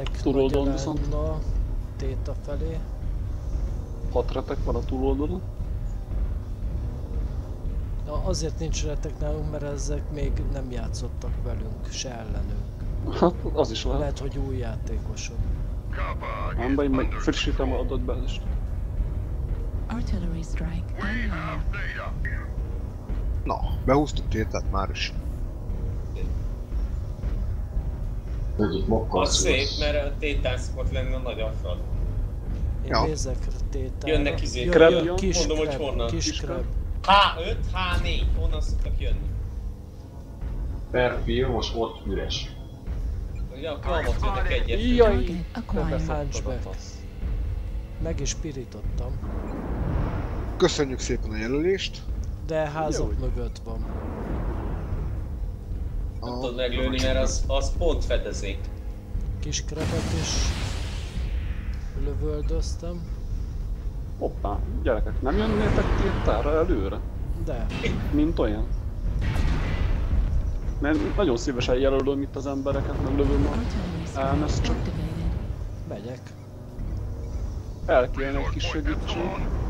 Megyek Túloldalon viszont. a Theta felé. 6 retek van a túloldalon. Na, azért nincs retek nálunk, mert ezek még nem játszottak velünk, se ellenünk. Hát az is lehet. Lehet, hogy új játékosok. Nem baj, meg frissítem a adatbázist. Artillery strike online. Na, behúztuk Thétát már is. Az szép, mert a Thétán szokott lenni a nagy afrad. Én nézek Thétára. Jönnek izé. Kis Mondom, hogy honnan. Kis krab. H5, H4, honnan szoktak jönni? Perfil most ott üres. Ugye a kalmat jönnek egyet. Jaj! Hunchback. Meg is pirítottam. Köszönjük szépen a jelölést. De házak mögött van. Nem tudod meglőni, mert az pont fedezék. Kis krabet is lövöldöztem. Hoppá, gyerekek, nem jönnétek Thétára előre? De. Mint olyan? Mert nagyon szívesen jelölöm itt az embereket, meg lövöm a elmezt csak. Megyek. El kéne egy kis segítség.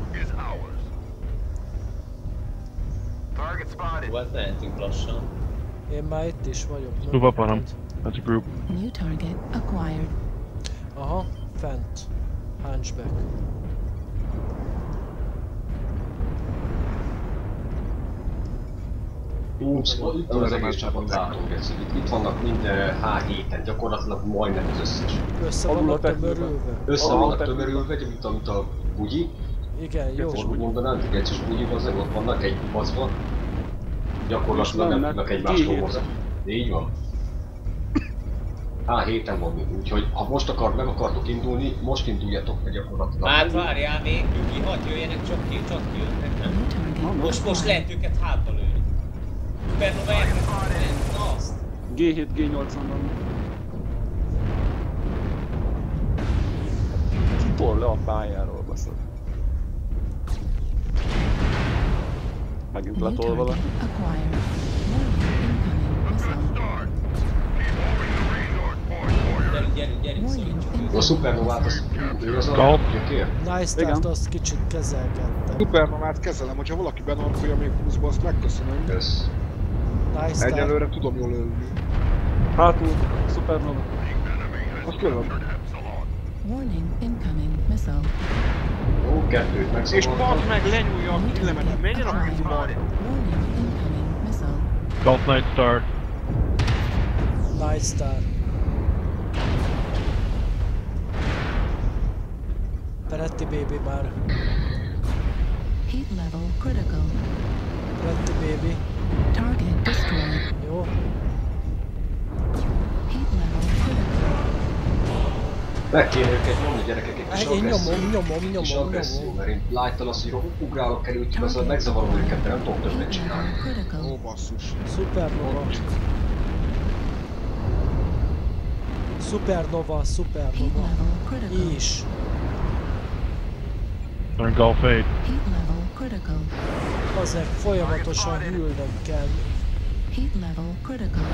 Hát mehetünk lassan. Én már itt is vagyok. Move up on him. That's a group. New target acquired. Aha, fent. Hunchback. Itt az egész csapat látunk ezt. Itt vannak mind H7-en, gyakorlatilag majdnem az összes. Össze vannak tömörülve. Össze vannak tömörülve, mint a bugyi. Igen, jó. És úgy mondanám, hogy egy bugyi hozzá, ott vannak egy baszban. Gyakorlatilag nem tudnak egymástól hozzá. Így van. H7-en van még, úgyhogy ha most meg akartok indulni, most induljatok meg gyakorlatilag. Hát várjál még, Gyugi, hadd jöjjenek, csak ki jönnek, nem? Most lehet őket hátba lőni. Supernova na azt! G7, G8-on van. Tol le a pályáról, baszod. Megint letol vele. Gyerünk, szólítsuk. A Supernovát az a kér. Nice start, azt kicsit kezelgettem. Supernovát kezelem, hogyha valaki benarkolja még 20-ba, azt megköszönöm. Kösz. Nice start. Egyelőre tudom jól ölni. Hátul, Supernova. Azt lövöm. Warning, incoming missile. Ó, kettőt megszabadtam. És pont meg lenyúlja a killemet, menjen a kurva! Warning, incoming missile. Golf Knight Star. Nice start. Peretti baby már. Heat level critical. Peretti baby. Target destroyed. Jó. Heat level critical. Meg kéne őket nyomni, gyerekek, egy kis Én agresszió. Kis agresszió, mert én láttam azt, hogy ugrálok került, azzal megzavarom őket, de nem tudok többet csinálni. Ó, basszus. Supernova. Supernova, Heat Supernova. level critical. Is. They're in Golf 8. Heat level critical. Azért folyamatosan hűlnöm kell. Heat level critical.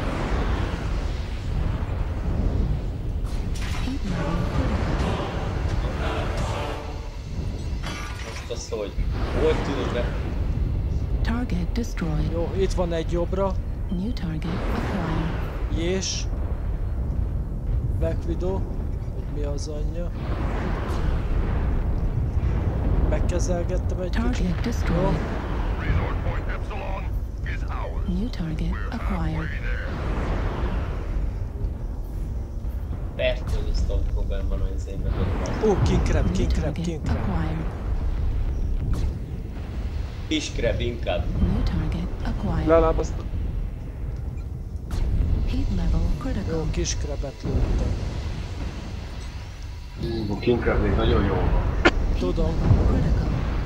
Heat level critical. Azt hogy hogy tudod be? Target destroyed. Jó, itt van egy jobbra. New target acquired. Jés. Black Widow. Hogy mi az anyja. Megkezelgettem egy kicsit. Target destroyed. New target acquired. Persze, hogy a Stonecoben van az én mögött. Ó, King Crab, New King Crab, target King Crab. acquired. Kiskreb inkább. New target acquired. Lelábaztam. Heat level critical. Jó, kis krebet lőttem. A King Crab még nagyon jó van. Tudom. Critical.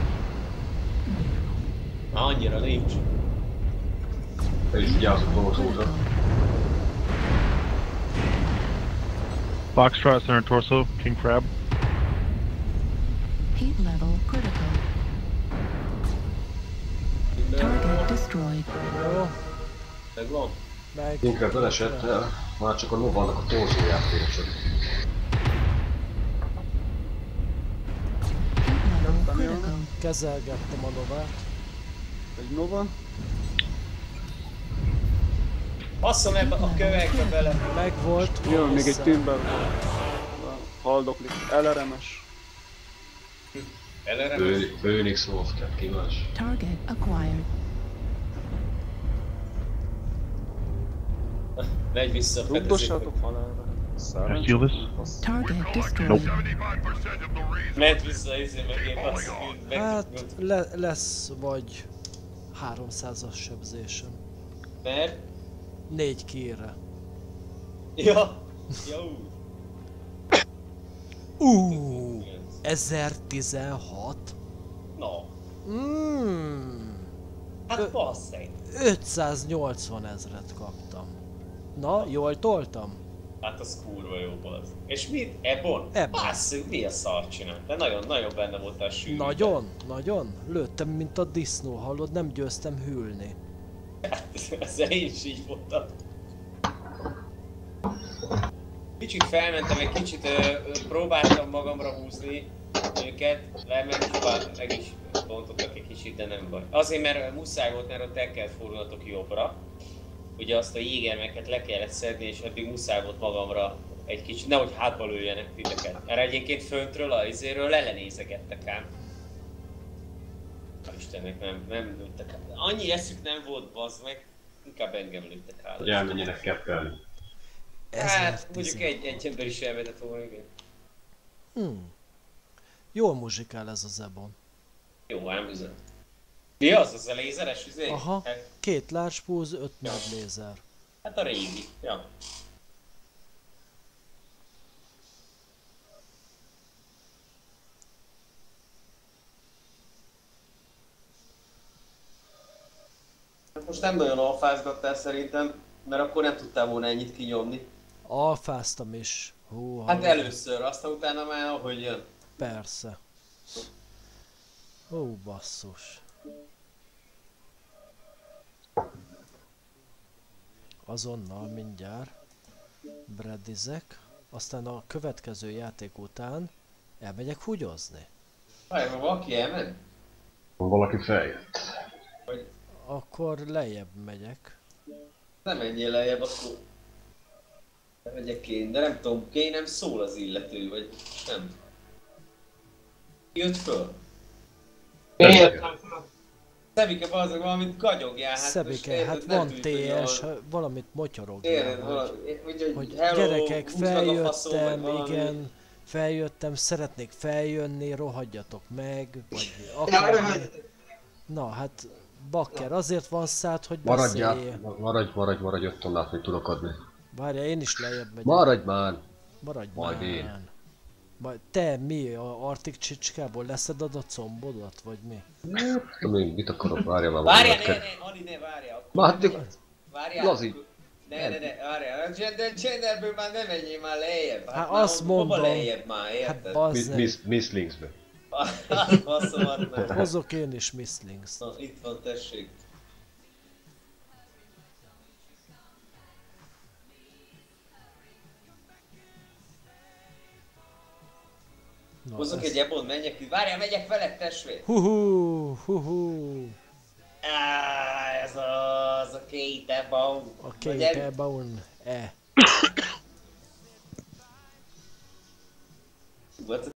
Annyira nincs. Te is vigyázzuk dolgozóra. Foxtrot, center torso, King Crab. Heat level critical. Target destroyed. Jó, Megvan? meg. King Crab elesett, már csak a Nova-nak a torzóját félcsök. Kezelgettem a Novát. Egy Nova. Basszom ebbe a kövekbe bele. Megvolt. Jön még egy hozzá. Timber. Haldoklik. LRM-es. Előre. Phoenix Wolfcat, ki más? Target acquired. Megy vissza a Rugdossátok halálra. I steal this? Target destroyed. Megy vissza meg én basszom. Hát lesz vagy 300-as sebzésem. Mert? 4 kérre. Ja. Jó. 1016? No. Hát basszeg. 580 000-et kaptam. Na, jól toltam? Hát az kurva jó bazd. És mit? Ebon? Ebon. Basszeg, mi a szart csinál? De nagyon benne voltál sűrűben. Nagyon? Lőttem, mint a disznó, hallod? Nem győztem hűlni. Hát ezzel én is így voltam. Kicsit felmentem, egy kicsit próbáltam magamra húzni őket, meg is bontottak egy kicsit, de nem baj. Azért, mert muszáj volt, mert ott el kellett fordulnatok jobbra. Ugye azt a jégermeket le kellett szedni, és addig muszáj volt magamra egy kicsit, nehogy hátba lőjenek titeket. Mert egyébként föntről, a izéről ellenézegettek ám. Istennek nem lőttek át. Annyi eszük nem volt, bazd meg, inkább engem lőttek át. Hogy elmenjenek keppelni. Hát mondjuk egy ember is elvetett volna, igen. Jól muzsikál ez az Ebon. Jó, ám bizony. Mi az? Az a lézeres üzé? Aha, Hát, 2 large pulse, 5 nagy lézer. hát a régi, ja. Most nem nagyon alfázgattál szerintem, mert akkor nem tudtál volna ennyit kinyomni. Alfáztam is. Hú, Hát hallod? először, aztán utána már ahogy jön. Persze. Ó, basszus. Azonnal mindjárt bredizek, aztán a következő játék után elmegyek húgyozni. Várj, valaki elment? Valaki feljött. Akkor lejjebb megyek. Nem menjél lejjebb, akkor... Nem megyek én, de nem tudom, Kane nem szól az illető, vagy nem. Jött föl. Szebike, bazdmeg valamit kagyogjál, hát Szebike, hát van TS, valamit motyorogjál, Érted, hogy hello, gyerekek, húzd meg a faszom, vagy feljöttem, valami. igen, feljöttem, szeretnék feljönni, rohadjatok meg, vagy akár... Na hát, bakker, azért van szád, hogy Maradjál, beszéljél. maradj, 5 tonnát, hogy tudok adni. Várjál, én is lejjebb megyek. Maradj már! Maradj Majd már. én. Te mi, a Arctic csicskából leszeded a combodat, vagy mi? Tudom én, mit akarok, várjál már. Várjál, ne, Ali, ne, várjál. Várjál. Lazi. Ne, várjál. A genderből már ne menjél már lejjebb. Hát már azt hova mondom. lejjebb már, Hát érted? bazzeg. Miss Linksbe. Basszomat meg. Hozok én is Misslings. Na, itt van, tessék. Na, Hozzak ez- egy ebon, menjek ki. Várjál, megyek veled, testvére. Huhu. Ez az a Kate Ebon. A Kate Ebon. What's